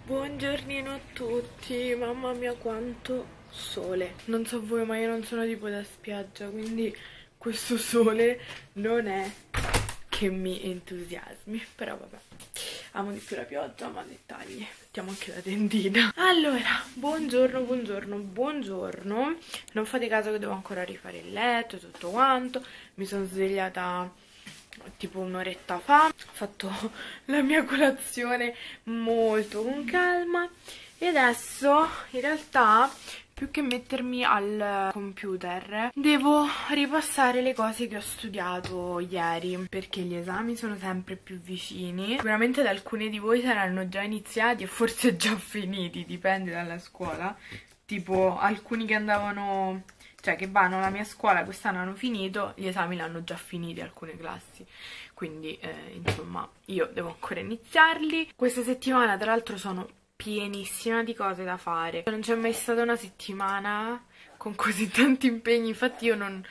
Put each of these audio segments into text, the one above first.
Buongiornino a tutti, mamma mia quanto sole. Non so voi ma io non sono tipo da spiaggia, quindi questo sole non è che mi entusiasmi. Però vabbè, amo di più la pioggia, ma dettagli. Mettiamo anche la tendina. Allora, buongiorno, buongiorno, buongiorno. Non fate caso che devo ancora rifare il letto e tutto quanto. Mi sono svegliata tipo un'oretta fa, ho fatto la mia colazione molto con calma e adesso in realtà più che mettermi al computer devo ripassare le cose che ho studiato ieri, perché gli esami sono sempre più vicini. Sicuramente da alcuni di voi saranno già iniziati e forse già finiti, dipende dalla scuola. Tipo alcuni che andavano, cioè che vanno alla mia scuola quest'anno hanno finito, gli esami l'hanno già finiti alcune classi, quindi insomma io devo ancora iniziarli. Questa settimana tra l'altro sono pienissima di cose da fare, non c'è mai stata una settimana con così tanti impegni, infatti io non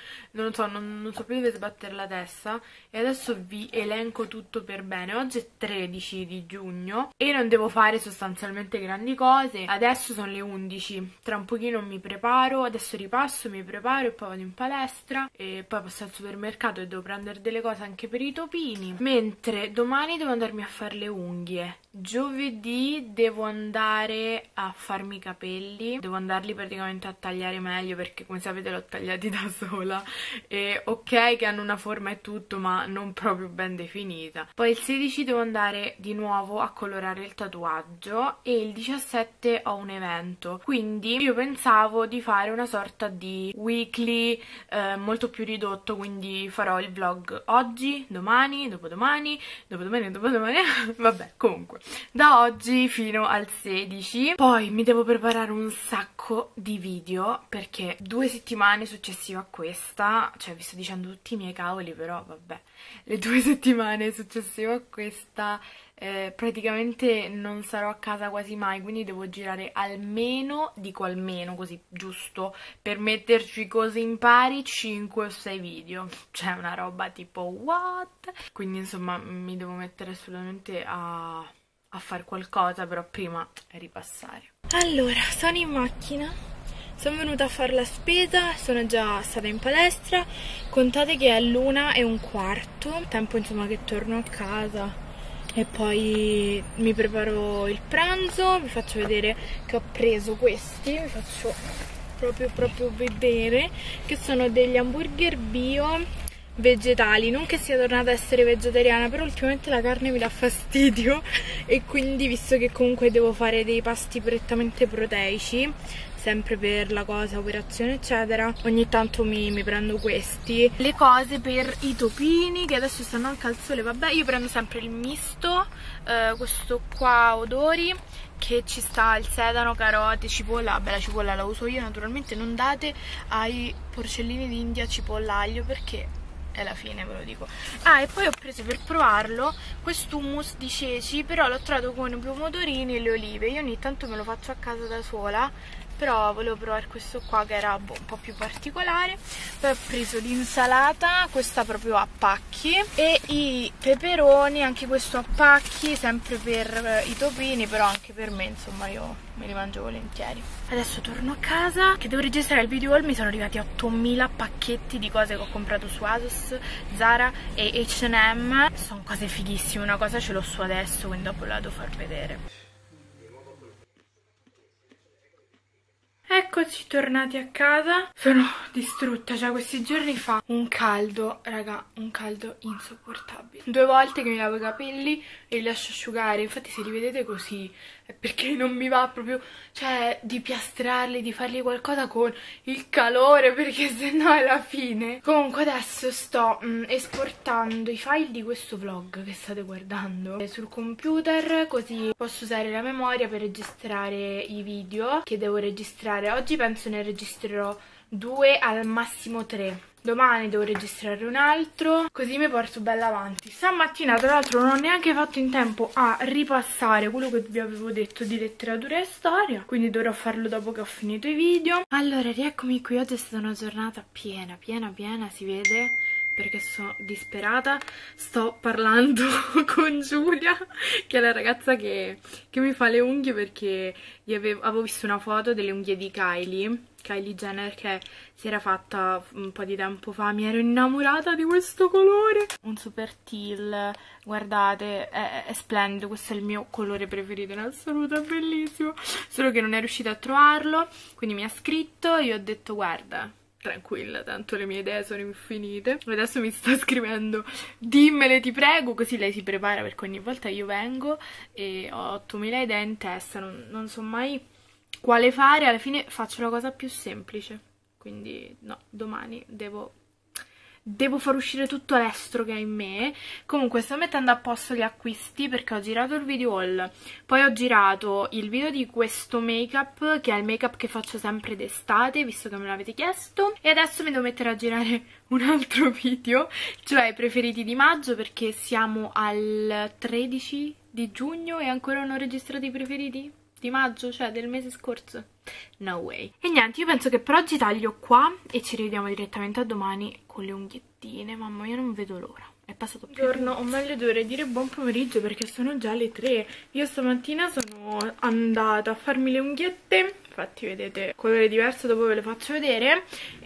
so più dove sbattere la testa e adesso vi elenco tutto per bene. Oggi è 13 di giugno e non devo fare sostanzialmente grandi cose. Adesso sono le 11, tra un pochino mi preparo, adesso ripasso, mi preparo e poi vado in palestra e poi passo al supermercato e devo prendere delle cose anche per i topini, mentre domani devo andarmi a fare le unghie. Giovedì devo andare a farmi i capelli, devo andarli praticamente a tagliare meglio perché come sapete l'ho tagliati da sola e ok che hanno una forma e tutto ma non proprio ben definita. Poi il 16 devo andare di nuovo a colorare il tatuaggio e il 17 ho un evento, quindi io pensavo di fare una sorta di weekly molto più ridotto, quindi farò il vlog oggi, domani, dopodomani, dopodomani, dopodomani vabbè, comunque da oggi fino al 16. Poi mi devo preparare un sacco di video perché 2 settimane successive a questa, cioè vi sto dicendo tutti i miei cavoli, però vabbè, le 2 settimane successive a questa praticamente non sarò a casa quasi mai, quindi devo girare almeno, dico almeno così giusto per metterci così in pari 5 o 6 video, cioè una roba tipo what? Quindi insomma mi devo mettere assolutamente a fare qualcosa, però prima ripassare. Allora, sono in macchina, sono venuta a fare la spesa, sono già stata in palestra, contate che è l'1:15, tempo insomma che torno a casa e poi mi preparo il pranzo, vi faccio vedere che ho preso questi, vi faccio proprio vedere che sono degli hamburger bio vegetali, non che sia tornata a essere vegetariana, però ultimamente la carne mi dà fastidio e quindi visto che comunque devo fare dei pasti prettamente proteici sempre per la cosa, operazione eccetera, ogni tanto mi prendo questi. Le cose per i topini che adesso stanno anche al sole, vabbè, io prendo sempre il misto, questo qua odori che ci sta il sedano, carote, cipolla. Vabbè, la cipolla la uso io naturalmente, non date ai porcellini d'India cipolla aglio perché è la fine, ve lo dico. Ah, e poi ho preso per provarlo questo hummus di ceci, però l'ho trovato con i pomodorini e le olive. Io ogni tanto me lo faccio a casa da sola, però volevo provare questo qua che era un po' più particolare. Poi ho preso l'insalata, questa proprio a pacchi, e i peperoni, anche questo a pacchi, sempre per i topini, però anche per me, insomma io me li mangio volentieri. Adesso torno a casa che devo registrare il video haul. Mi sono arrivati 8000 pacchetti di cose che ho comprato su ASOS, Zara e H&M. Sono cose fighissime, una cosa ce l'ho su adesso, quindi dopo la devo far vedere. Eccoci tornati a casa, sono distrutta, cioè questi giorni fa un caldo, raga, un caldo insopportabile. 2 volte che mi lavo i capelli e li lascio asciugare, infatti se li vedete così è perché non mi va proprio, cioè, di piastrarli, di fargli qualcosa con il calore, perché sennò è la fine. Comunque adesso sto esportando i file di questo vlog che state guardando sul computer, così posso usare la memoria per registrare i video che devo registrare. Oggi penso ne registrerò 2, al massimo 3. Domani devo registrare un altro, così mi porto bella avanti. Stamattina tra l'altro non ho neanche fatto in tempo a ripassare quello che vi avevo detto di letteratura e storia, quindi dovrò farlo dopo che ho finito i video. Allora, rieccomi qui, oggi è stata una giornata piena, si vede, perché sono disperata. Sto parlando con Giulia, che è la ragazza che mi fa le unghie, perché avevo visto una foto delle unghie di Kylie Jenner, che si era fatta un po' di tempo fa. Mi ero innamorata di questo colore, un super teal, guardate, è splendido, questo è il mio colore preferito in assoluto, è bellissimo, solo che non è riuscita a trovarlo, quindi mi ha scritto, io ho detto guarda, tranquilla, tanto le mie idee sono infinite. Adesso mi sta scrivendo dimmele ti prego, così lei si prepara, perché ogni volta io vengo e ho 8000 idee in testa, non so mai quale fare, alla fine faccio la cosa più semplice, quindi no, domani devo far uscire tutto l'estro che è in me. Comunque sto mettendo a posto gli acquisti, perché ho girato il video haul, poi ho girato il video di questo make up, che è il make up che faccio sempre d'estate, visto che me l'avete chiesto, e adesso mi devo mettere a girare un altro video, cioè i preferiti di maggio, perché siamo al 13 di giugno e ancora non ho registrato i preferiti di maggio, cioè del mese scorso. No way. E niente, io penso che per oggi taglio qua e ci rivediamo direttamente a domani con le unghiettine. Mamma mia, non vedo l'ora. È passato più giorno, o meglio dovrei dire buon pomeriggio, perché sono già le 3. Io stamattina sono andata a farmi le unghiette, infatti vedete colore diverso, dopo ve le faccio vedere,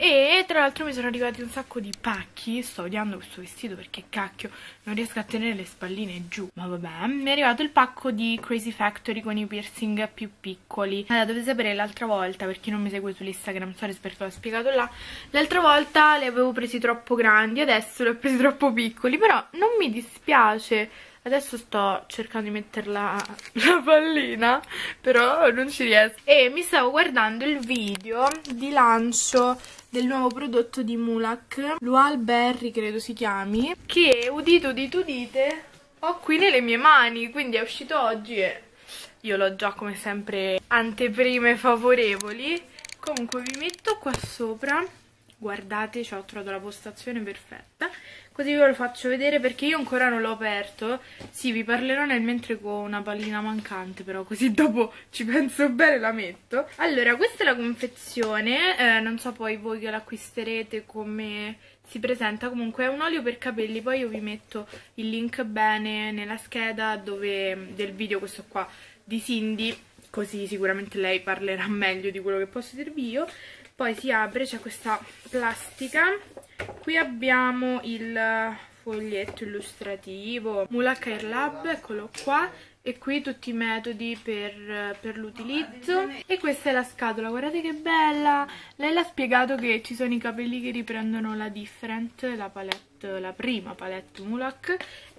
e tra l'altro mi sono arrivati un sacco di pacchi. Sto odiando questo vestito perché cacchio non riesco a tenere le spalline giù, ma vabbè. Mi è arrivato il pacco di Crazy Factory con i piercing più piccoli. Allora, dovete sapere, l'altra volta, per chi non mi segue sull'Instagram Stories perché l'ho spiegato là, l'altra volta li avevo presi troppo grandi, adesso li ho presi troppo piccoli, però non mi dispiace. Adesso sto cercando di mettere la pallina, però non ci riesco. E mi stavo guardando il video di lancio del nuovo prodotto di Mulac, Lual Berry credo si chiami, che udite udite udite ho qui nelle mie mani, quindi è uscito oggi e io l'ho già come sempre anteprime favorevoli. Comunque vi metto qua sopra, guardate, ci ho trovato la postazione perfetta, così ve lo faccio vedere perché io ancora non l'ho aperto. Sì, vi parlerò nel mentre con una pallina mancante, però così dopo ci penso bene, la metto. Allora, questa è la confezione, non so poi voi che l'acquisterete come si presenta. Comunque è un olio per capelli, poi io vi metto il link bene nella scheda del video, questo qua di Cindy, così sicuramente lei parlerà meglio di quello che posso dirvi io. Poi si apre, c'è questa plastica, qui abbiamo il foglietto illustrativo, Mulac Hair Lab, eccolo qua, e qui tutti i metodi per l'utilizzo. E questa è la scatola, guardate che bella. Lei l'ha spiegato che ci sono i capelli che riprendono la Different, la palette, la prima palette Mulac.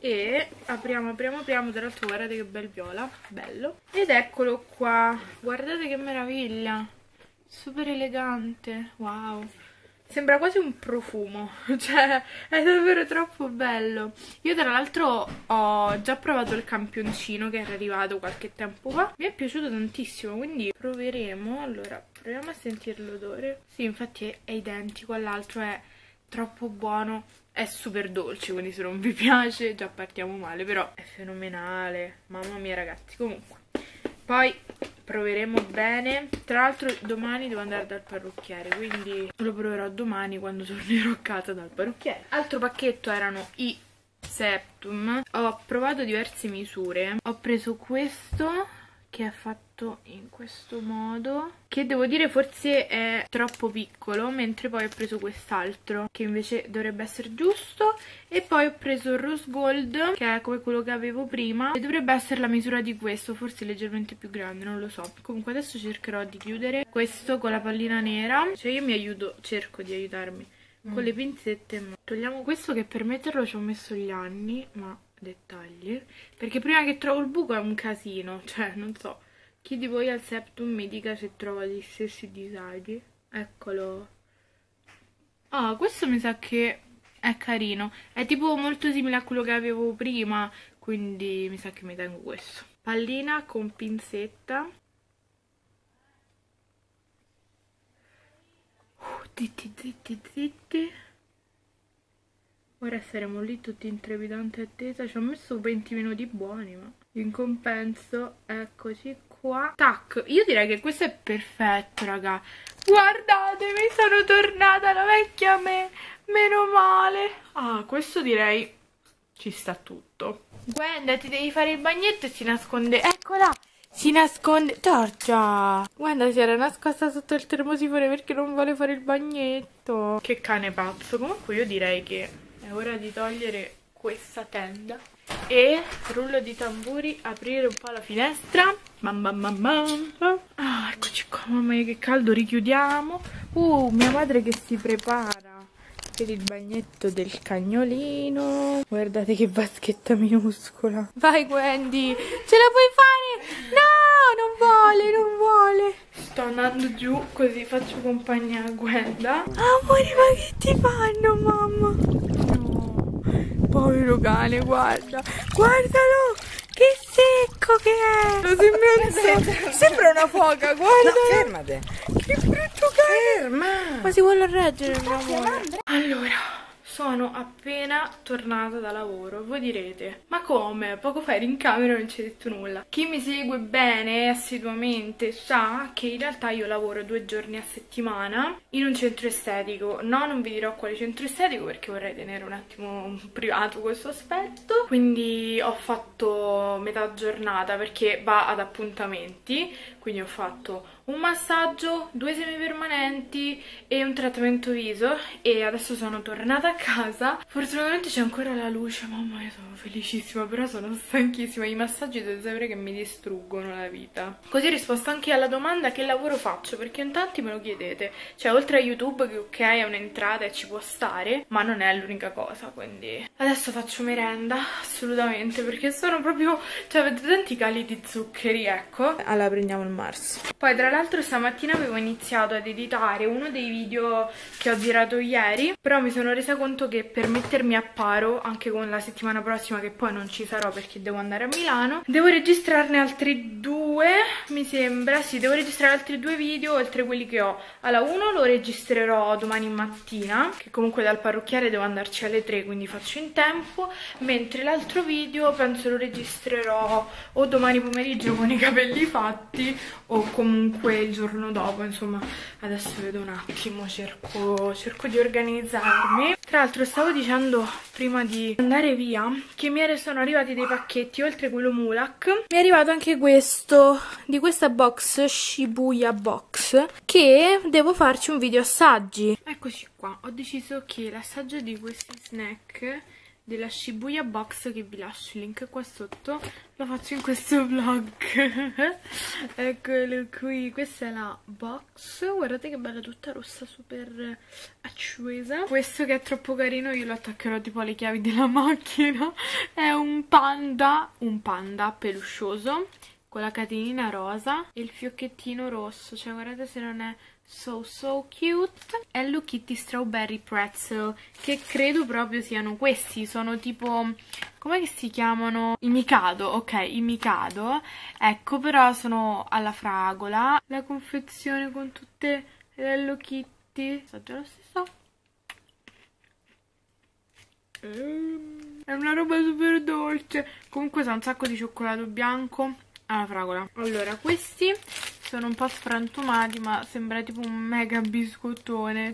E apriamo, tra l'altro guardate che bel viola, bello. Ed eccolo qua, guardate che meraviglia, super elegante, wow. Sembra quasi un profumo, cioè è davvero troppo bello. Io tra l'altro ho già provato il campioncino che era arrivato qualche tempo fa, mi è piaciuto tantissimo, quindi proveremo. Allora, proviamo a sentire l'odore. Sì, infatti è identico all'altro, è troppo buono, è super dolce, quindi se non vi piace già partiamo male, però è fenomenale, mamma mia ragazzi. Comunque, poi proveremo bene. Tra l'altro domani devo andare dal parrucchiere, quindi lo proverò domani quando tornerò a casa dal parrucchiere. Altro pacchetto erano i Septum. Ho provato diverse misure, ho preso questo che è fatto in questo modo, che devo dire forse è troppo piccolo, mentre poi ho preso quest'altro che invece dovrebbe essere giusto, e poi ho preso il Rose Gold che è come quello che avevo prima e dovrebbe essere la misura di questo, forse leggermente più grande, non lo so. Comunque adesso cercherò di chiudere questo con la pallina nera, cioè io mi aiuto, cerco di aiutarmi con le pinzette, ma togliamo questo che per metterlo ci ho messo gli anni, ma dettagli, perché prima che trovo il buco è un casino, cioè non so, chi di voi al Septum mi dica se trova gli stessi disagi. Eccolo. Ah, questo mi sa che è carino, è tipo molto simile a quello che avevo prima, quindi mi sa che mi tengo questo. Pallina con pinzetta. Zitti zitti zitti. Ora saremo lì tutti in trepidante attesa. Ci ho messo 20 minuti buoni, ma in compenso eccoci qua. qua. Tac, io direi che questo è perfetto, raga. Guardate, mi sono tornata la vecchia me, meno male. Ah, questo direi ci sta tutto. Guarda, ti devi fare il bagnetto e si nasconde. Eccola! Si nasconde. Giorgia! Guarda, si era nascosta sotto il termosifone perché non vuole fare il bagnetto. Che cane pazzo. Comunque io direi che è ora di togliere questa tenda e, rullo di tamburi, aprire un po' la finestra. Bam bam bam bam. Ah, eccoci qua, mamma mia che caldo, richiudiamo. Mia madre che si prepara per il bagnetto del cagnolino. Guardate che vaschetta minuscola. Vai Wendy, ce la puoi fare? No, non vuole, non vuole. Sto andando giù così faccio compagnia a Gwenda. Amore, ma che ti fanno, mamma? No, povero cane, guarda. Guardalo, che secco che è. Lo sembra una foca, guarda. No, fermate. Che brutto cane. Ferma. Ma si vuole reggere, mio amore. Allora, sono appena tornata da lavoro. Voi direte, ma come? Poco fa eri in camera e non ci hai detto nulla. Chi mi segue bene assiduamente sa che in realtà io lavoro 2 giorni a settimana in un centro estetico. No, non vi dirò quale centro estetico perché vorrei tenere un attimo privato questo aspetto. Quindi ho fatto metà giornata perché va ad appuntamenti. Quindi ho fatto un massaggio, 2 semipermanenti e un trattamento viso e adesso sono tornata a casa. Fortunatamente c'è ancora la luce, mamma mia, sono felicissima, però sono stanchissima. I massaggi dovete sapere che mi distruggono la vita. Così ho risposto anche alla domanda che lavoro faccio, perché in tanti me lo chiedete. Cioè, oltre a YouTube che ok è un'entrata e ci può stare, ma non è l'unica cosa, quindi adesso faccio merenda, assolutamente, perché sono proprio, cioè avete tanti cali di zuccheri, ecco. Allora prendiamo il Mars. Poi tra l'altro stamattina avevo iniziato ad editare uno dei video che ho girato ieri, però mi sono resa conto che per mettermi a paro anche con la settimana prossima, che poi non ci sarò perché devo andare a Milano, devo registrarne altri 2, mi sembra. Sì, devo registrare altri 2 video oltre quelli che ho. Allora, uno lo registrerò domani mattina, che comunque dal parrucchiere devo andarci alle 3, quindi faccio in tempo, mentre l'altro video penso lo registrerò o domani pomeriggio con i capelli fatti o comunque il giorno dopo. Insomma, adesso vedo un attimo, cerco di organizzarmi. Tra l'altro stavo dicendo prima di andare via che sono arrivati dei pacchetti, oltre quello Mulak mi è arrivato anche questo, di questa box Shibuya Box, che devo farci un video assaggi. Eccoci qua, ho deciso che l'assaggio di questi snack della Shibuya Box, che vi lascio il link qua sotto, lo faccio in questo vlog. Eccolo qui, questa è la box, guardate che bella, tutta rossa, super accesa. Questo che è troppo carino io lo attaccherò tipo alle chiavi della macchina, è un panda peluscioso con la catenina rosa e il fiocchettino rosso, cioè guardate se non è so cute. Hello Kitty Strawberry Pretzel, che credo proprio siano questi, sono tipo, come che si chiamano? I Mikado, ok, i Mikado, ecco, però sono alla fragola. La confezione con tutte le Hello Kitty, so già lo stesso. È una roba super dolce, comunque sa un sacco di cioccolato bianco alla fragola. Allora, questi sono un po' frantumati, ma sembra tipo un mega biscottone.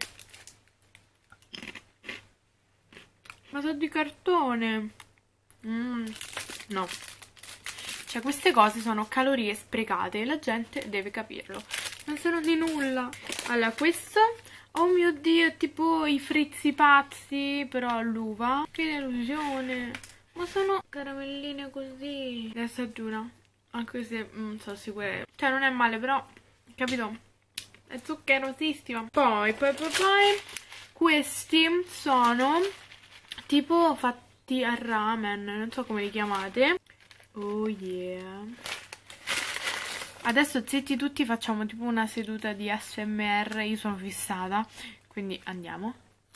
Ma sono di cartone. No. Cioè, queste cose sono calorie sprecate e la gente deve capirlo. Non sono di nulla. Allora, questo, oh mio Dio, è tipo i frizzi pazzi, però all'uva. Che delusione. Ma sono caramelline così. Le assaggiuna. Anche se non so sicura. Cioè non è male, però, capito? È zuccherosissima. Poi questi sono tipo fatti a ramen, non so come li chiamate. Oh yeah. Adesso zitti tutti, facciamo tipo una seduta di ASMR. Io sono fissata, quindi andiamo.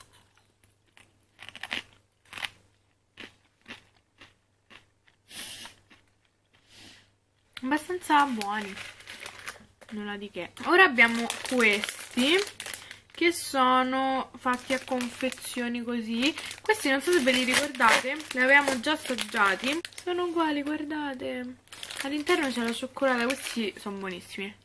Abbastanza buoni, nulla di che. Ora abbiamo questi che sono fatti a confezioni così. Questi non so se ve li ricordate, li avevamo già assaggiati. Sono uguali, guardate. All'interno c'è la cioccolata, questi sono buonissimi.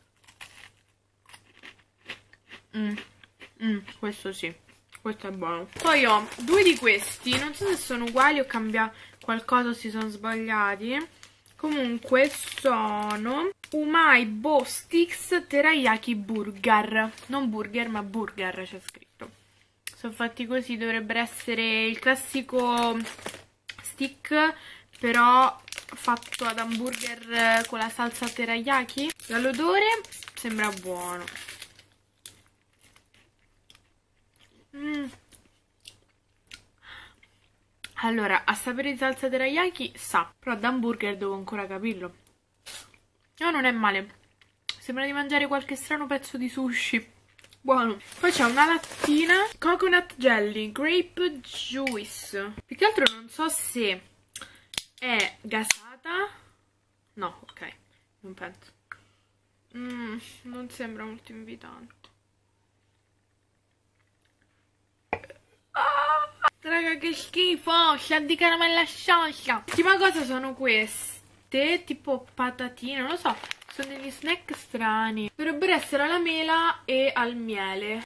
Questo sì, questo è buono. Poi ho due di questi, non so se sono uguali o cambia qualcosa o si sono sbagliati. Comunque sono Umai Bo Sticks Teriyaki Burger. Non burger ma burger c'è scritto. Sono fatti così, dovrebbero essere il classico stick però fatto ad hamburger con la salsa teriyaki. Dall'odore sembra buono. Allora, a sapere di salsa teriyaki sa, però ad hamburger devo ancora capirlo. No, non è male. Sembra di mangiare qualche strano pezzo di sushi. Buono. Poi c'è una lattina coconut jelly grape juice. Più che altro non so se è gasata. No, ok, non penso. Non sembra molto invitante. Raga, che schifo! C'ha di caramella sciolta. L'ultima cosa sono queste, tipo patatine, non lo so. Sono degli snack strani. Dovrebbero essere alla mela e al miele.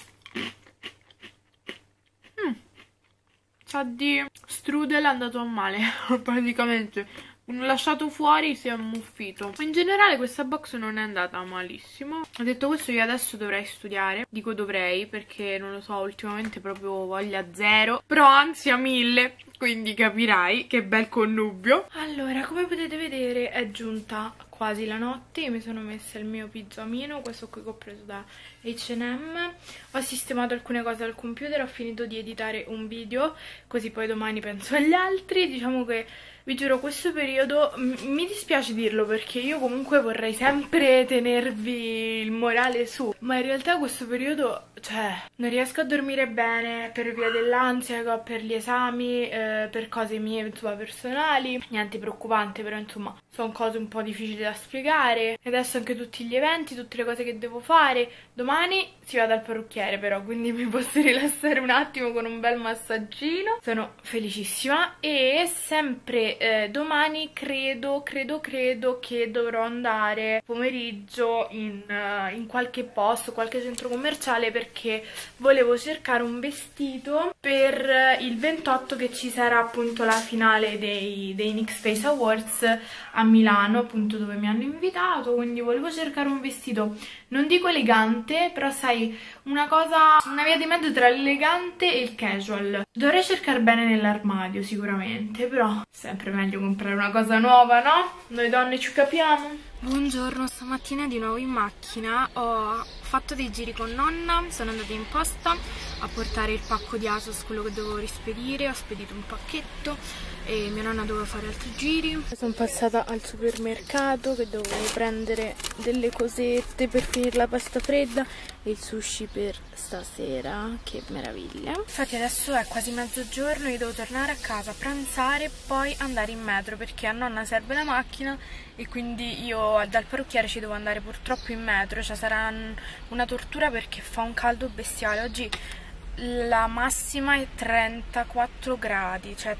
Sa di strudel andato a male, praticamente. Lasciato fuori si è ammuffito. In generale questa box non è andata malissimo. Ho detto questo, io adesso dovrei studiare. Dico dovrei perché non lo so, ultimamente proprio voglia zero, però ansia 1000, quindi capirai che bel connubio. Allora, come potete vedere è giunta quasi la notte. Io mi sono messa il mio pigiamino, questo qui che ho preso da H&M. Ho sistemato alcune cose al computer, ho finito di editare un video, così poi domani penso agli altri. Diciamo che vi giuro, questo periodo, mi dispiace dirlo perché io comunque vorrei sempre tenervi il morale su, ma in realtà questo periodo, cioè, non riesco a dormire bene per via dell'ansia che ho per gli esami, per cose mie, insomma, personali. Niente preoccupante, però insomma, sono cose un po' difficili da spiegare. E adesso anche tutti gli eventi, tutte le cose che devo fare. Domani si va dal parrucchiere però, quindi mi posso rilassare un attimo con un bel massaggino. Sono felicissima e sempre domani credo che dovrò andare pomeriggio in qualche posto, qualche centro commerciale, perché volevo cercare un vestito per il 28 che ci sarà appunto la finale dei NYX Face Awards a Milano, appunto dove mi hanno invitato, quindi volevo cercare un vestito, non dico elegante, però sai, una cosa, una via di mezzo tra l'elegante e il casual. Dovrei cercare bene nell'armadio sicuramente, però sempre meglio comprare una cosa nuova, no? Noi donne ci capiamo. Buongiorno, stamattina di nuovo in macchina, ho fatto dei giri con nonna, sono andata in posta a portare il pacco di ASOS, quello che dovevo rispedire, ho spedito un pacchetto e mia nonna doveva fare altri giri. Sono passata al supermercato che dovevo prendere delle cosette per finire la pasta fredda e il sushi per stasera, che meraviglia. Infatti adesso è quasi mezzogiorno, io devo tornare a casa, pranzare, poi andare in metro perché a nonna serve la macchina e quindi io dal parrucchiere ci devo andare purtroppo in metro, cioè sarà una tortura perché fa un caldo bestiale. Oggi la massima è 34 gradi, cioè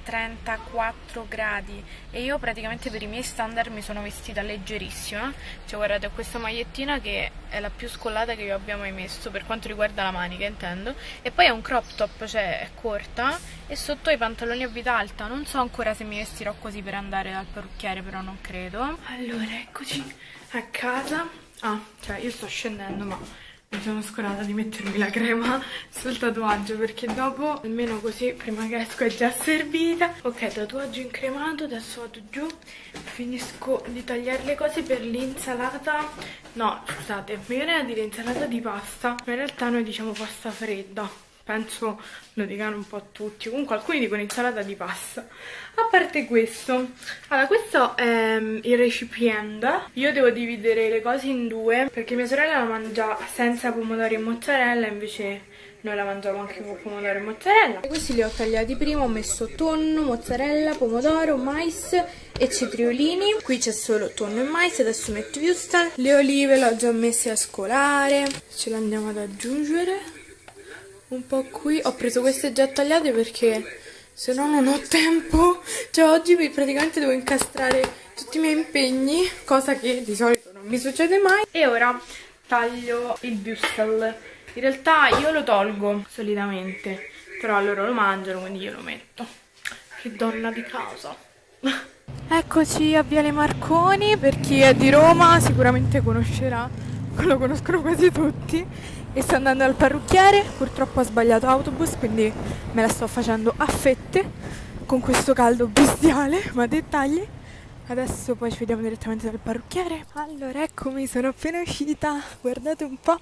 34 gradi, e io praticamente per i miei standard mi sono vestita leggerissima. Cioè guardate, ho questa magliettina che è la più scollata che io abbia mai messo per quanto riguarda la manica, intendo, e poi è un crop top, cioè è corta, e sotto i pantaloni a vita alta. Non so ancora se mi vestirò così per andare dal parrucchiere, però non credo. Allora, eccoci a casa. Cioè io sto scendendo, ma mi sono scordata di mettermi la crema sul tatuaggio perché dopo, almeno così, prima che esco è già servita. Ok, tatuaggio incremato, adesso vado giù, finisco di tagliare le cose per l'insalata. No, scusate, mi viene da dire insalata di pasta, ma in realtà noi diciamo pasta fredda. Penso lo dicano un po' tutti, comunque alcuni dicono insalata di pasta. A parte questo, allora questo è il recipiente. Io devo dividere le cose in due perché mia sorella la mangia senza pomodori e mozzarella, invece noi la mangiamo anche con pomodoro e mozzarella. E questi li ho tagliati prima, ho messo tonno, mozzarella, pomodoro, mais e cetriolini. Qui c'è solo tonno e mais, adesso metto wurstel. Le olive le ho già messe a scolare, ce le andiamo ad aggiungere un po' qui. Ho preso queste già tagliate perché se no non ho tempo, cioè oggi praticamente devo incastrare tutti i miei impegni, cosa che di solito non mi succede mai. E ora taglio il würstel. In realtà io lo tolgo solitamente, però loro lo mangiano, quindi io lo metto. Che donna di casa. Eccoci a Viale Marconi, per chi è di Roma sicuramente conoscerà, lo conoscono quasi tutti. E sto andando al parrucchiere, purtroppo ho sbagliato autobus, quindi me la sto facendo a fette con questo caldo bestiale, ma dettagli. Adesso poi ci vediamo direttamente dal parrucchiere. Allora, eccomi, sono appena uscita, guardate un po'.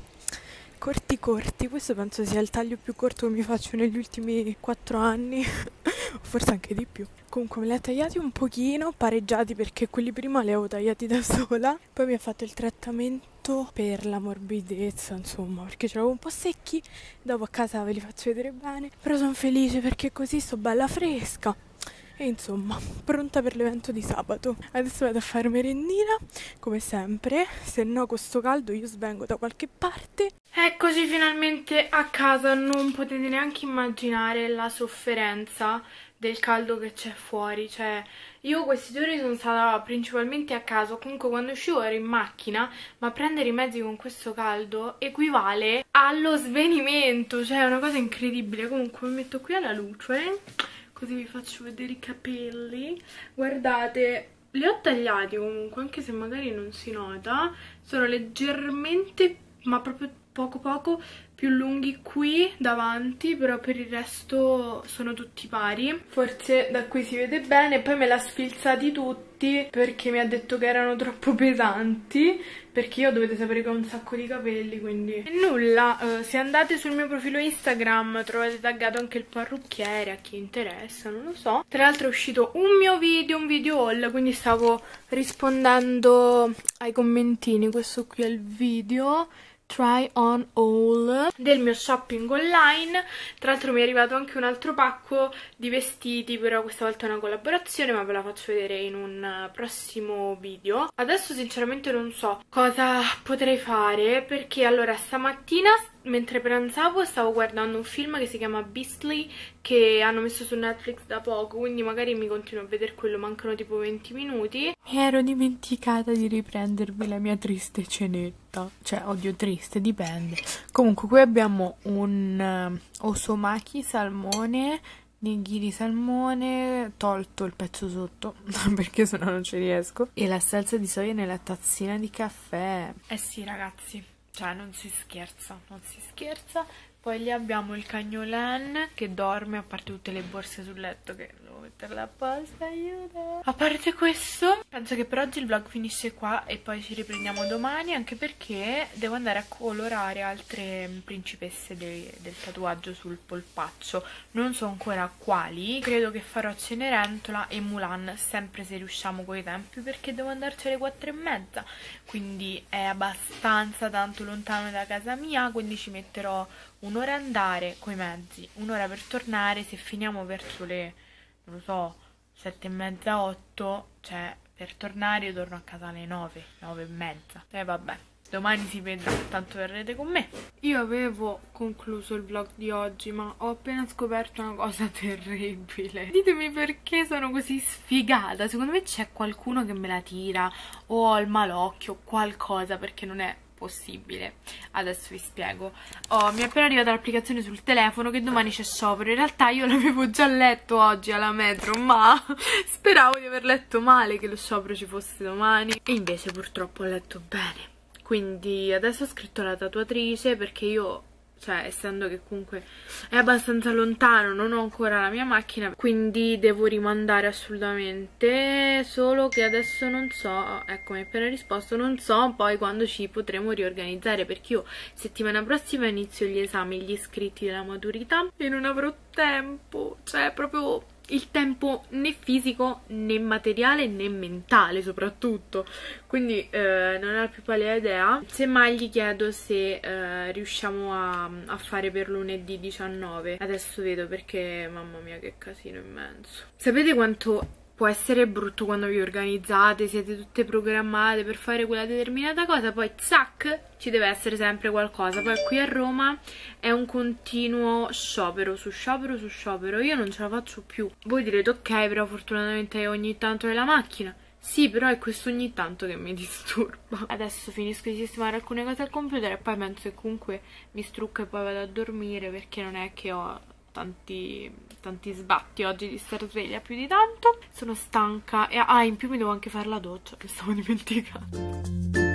Corti corti, questo penso sia il taglio più corto che mi faccio negli ultimi 4 anni, o forse anche di più. Comunque me li ha tagliati un pochino, pareggiati perché quelli prima li avevo tagliati da sola. Poi mi ha fatto il trattamento per la morbidezza, insomma, perché ce l'avevo un po' secchi. Dopo a casa ve li faccio vedere bene. Però sono felice perché così sto bella fresca. E insomma, pronta per l'evento di sabato. Adesso vado a fare merendina, come sempre. Se no con sto caldo io svengo da qualche parte. Eccoci finalmente a casa. Non potete neanche immaginare la sofferenza del caldo che c'è fuori. Cioè, io questi giorni sono stata principalmente a casa. Comunque quando uscivo ero in macchina, ma prendere i mezzi con questo caldo equivale allo svenimento. Cioè è una cosa incredibile. Comunque mi metto qui alla luce, così vi faccio vedere i capelli. Guardate, li ho tagliati comunque, anche se magari non si nota. Sono leggermente, ma proprio poco poco, più lunghi qui davanti, però per il resto sono tutti pari. Forse da qui si vede bene. Poi me l'ha sfilzati tutti perché mi ha detto che erano troppo pesanti, perché io dovete sapere che ho un sacco di capelli, quindi e nulla. Se andate sul mio profilo Instagram trovate taggato anche il parrucchiere, a chi interessa, non lo so. Tra l'altro è uscito un mio video, un video haul, quindi stavo rispondendo ai commentini. Questo qui è il video try on haul del mio shopping online. Tra l'altro mi è arrivato anche un altro pacco di vestiti, però questa volta è una collaborazione, ma ve la faccio vedere in un prossimo video. Adesso sinceramente non so cosa potrei fare, perché allora stamattina mentre pranzavo stavo guardando un film che si chiama Beastly, che hanno messo su Netflix da poco, quindi magari mi continuo a vedere quello, mancano tipo 20 minuti. Mi ero dimenticata di riprendervi la mia triste cenetta, cioè oddio triste, dipende. Comunque qui abbiamo un osomaki salmone, nigiri salmone, tolto il pezzo sotto perché sennò non ci riesco, e la salsa di soia nella tazzina di caffè. Eh sì ragazzi, cioè non si scherza, non si scherza. Poi lì abbiamo il cagnolen che dorme, a parte tutte le borse sul letto che devo metterle a posto, aiuto. A parte questo, penso che per oggi il vlog finisce qua e poi ci riprendiamo domani, anche perché devo andare a colorare altre principesse del tatuaggio sul polpaccio. Non so ancora quali, credo che farò Cenerentola e Mulan, sempre se riusciamo coi tempi, perché devo andarci alle 4:30, quindi è abbastanza tanto lontano da casa mia, quindi ci metterò un'ora andare coi mezzi, un'ora per tornare. Se finiamo verso le, non lo so, 7:30, 8, cioè per tornare io torno a casa alle 9, 9:30. Vabbè, domani si vedrà, tanto verrete con me. Io avevo concluso il vlog di oggi, ma ho appena scoperto una cosa terribile. Ditemi perché sono così sfigata. Secondo me c'è qualcuno che me la tira, o ho il malocchio o qualcosa, perché non è possibile. Adesso vi spiego. Mi è appena arrivata l'applicazione sul telefono che domani c'è sciopero. In realtà io l'avevo già letto oggi alla metro, ma speravo di aver letto male, che lo sciopero ci fosse domani, e invece purtroppo ho letto bene. Quindi adesso ho scritto alla tatuatrice, perché io, cioè essendo che comunque è abbastanza lontano, non ho ancora la mia macchina, quindi devo rimandare assolutamente. Solo che adesso non so, ecco, mi ha appena risposto, non so poi quando ci potremo riorganizzare, perché io settimana prossima inizio gli esami, gli iscritti della maturità, e non avrò tempo, cioè proprio il tempo né fisico né materiale né mentale soprattutto, quindi non ho la più pallida idea. Semmai gli chiedo se riusciamo a fare per lunedì 19. Adesso vedo, perché mamma mia che casino immenso. Sapete quanto può essere brutto quando vi organizzate, siete tutte programmate per fare quella determinata cosa, poi zac, ci deve essere sempre qualcosa. Poi qui a Roma è un continuo sciopero su sciopero su sciopero, io non ce la faccio più. Voi direte ok, però fortunatamente ogni tanto hai la macchina. Sì, però è questo ogni tanto che mi disturba. Adesso finisco di sistemare alcune cose al computer e poi penso che comunque mi strucco e poi vado a dormire, perché non è che ho tanti sbatti oggi di star sveglia più di tanto. Sono stanca e in più mi devo anche fare la doccia, mi stavo dimenticando.